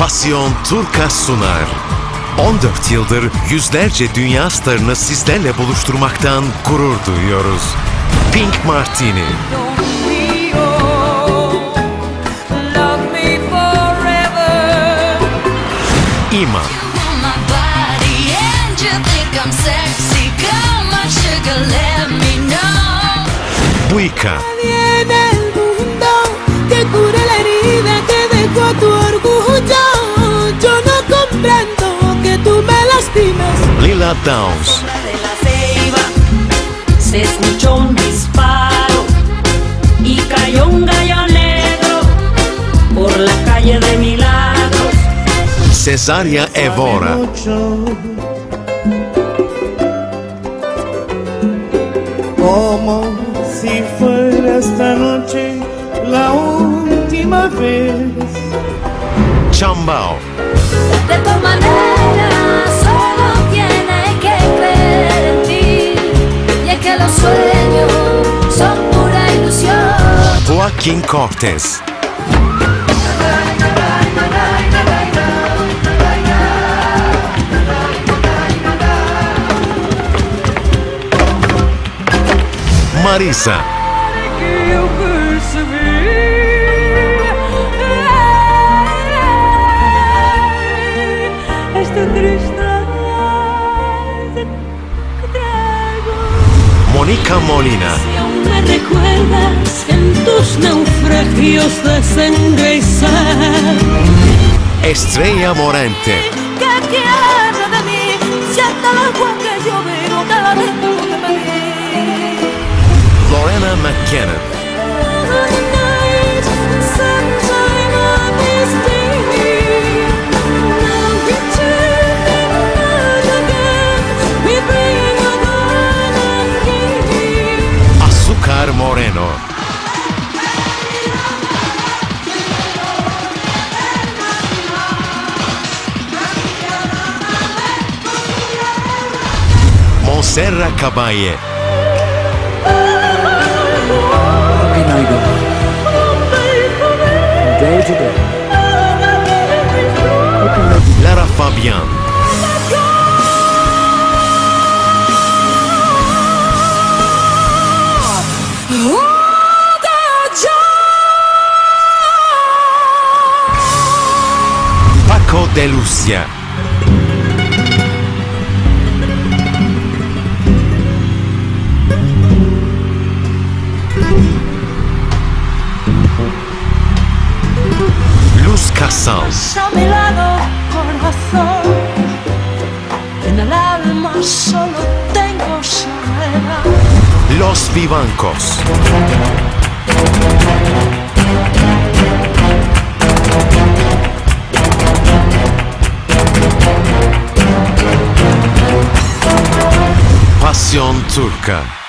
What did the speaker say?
Passion Turka sunar. 14 yıldır yüzlerce dünya starını sizlerle buluşturmaktan gurur duyuyoruz. Pink Martini. İma. Buika. Lila Downs. Se escuchó un disparo y cayó un gallo negro por la calle de Milagros. Cesaria Evora. Como si fuera esta noche la última vez. Chambao. De tu manera solo tiene que creer en ti. Y es que los sueños son pura ilusión. Joaquín Cortez. Marisa. Mónica Molina. Si aún me recuerdas en tus naufragios de sangre y sal. Estrella Morente. ¿Qué quieres de mí? Si hasta el agua que yo bebo te la tengo que pedir. Lorena McKenna. Azúcar Moreno. Montserrat Caballé. Lara Fabian. Paco de Lucia. Luz Casals. A mi lado, corazón, en el alma solo tengo soledad. Los Vivancos. Passion Turka.